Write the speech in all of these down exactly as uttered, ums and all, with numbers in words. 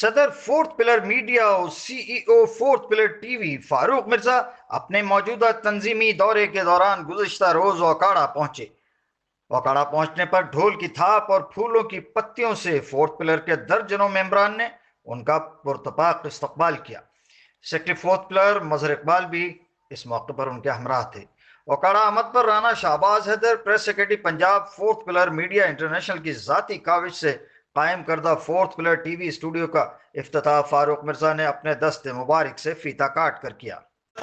صدر fourth pillar media اور C E O fourth pillar T V Farooq Mirza اپنے موجودہ تنظیمی دورے کے دوران گزشتہ روز اوکاڑا پہنچے۔ اوکاڑا پہنچنے پر ڈھول کی تھاپ اور پھولوں کی پتیوں سے فورتھ پلر کے درجنوں ممبران نے ان کا پرتپاک استقبال کیا۔ Secretary fourth pillar Mazhar Iqbal بھی اس موقع پر ان کے ہمراہ تھے۔ اوکاڑا آمد پر Rana Shahbaz Haider press secretary Punjab fourth pillar media international کی ذاتی کاوش سے قائم کردہ fourth pillar T V studio کا افتتاح فاروق مرزا نے اپنے دست مبارک سے فیتہ کاٹ کر کیا۔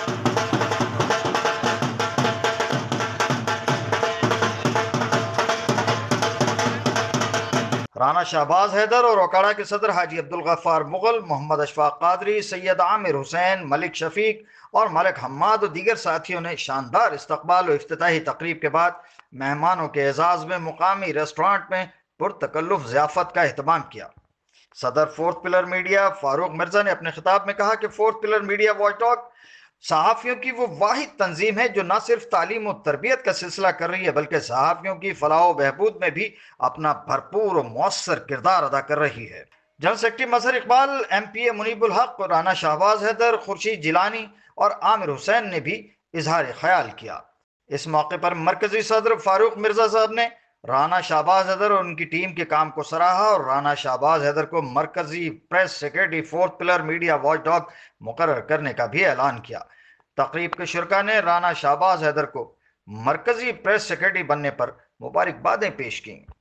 رانا شہباز حیدر اور اوکاڑا کے صدر حاجی عبدالغفار مغل، محمد اشفاق قادری، سید عامر حسین، ملک شفیق اور ملک حماد و دیگر ساتھیوں نے شاندار استقبال و افتتاحی تقریب کے بعد مہمانوں کے اعزاز میں مقامی ریسٹورانٹ میں پرتکلف ضیافت کا اہتمام کیا۔ صدر fourth pillar media Farooq Mirza نے اپنے خطاب میں کہا کہ fourth pillar media watch dog صحافیوں کی وہ واحد تنظیم ہے جو نہ صرف تعلیم و تربیت کا سلسلہ کر رہی ہے بلکہ صحافیوں کی فلاح و بہبود میں بھی اپنا بھرپور و مؤثر کردار ادا کر رہی ہے۔ General secretary Mazhar Iqbal, M P A Munib ul Haq, Rana Shahbaz Haider, Khurshid Jilani اور عامر حسین نے بھی اظہار خیال کیا۔ اس موقع پر مرکزی صدر فاروق مرزا صاحب نے رانا شہباز حیدر اور ان کی ٹیم کے کام کو سراہا اور رانا شہباز حیدر کو مرکزی press secretary fourth pillar media watch dog مقرر کرنے کا بھی اعلان کیا۔ تقریب کے شرکاء نے رانا شہباز حیدر کو مرکزی پریس سیکرٹری بننے پر مبارکبادیں پیش کیں۔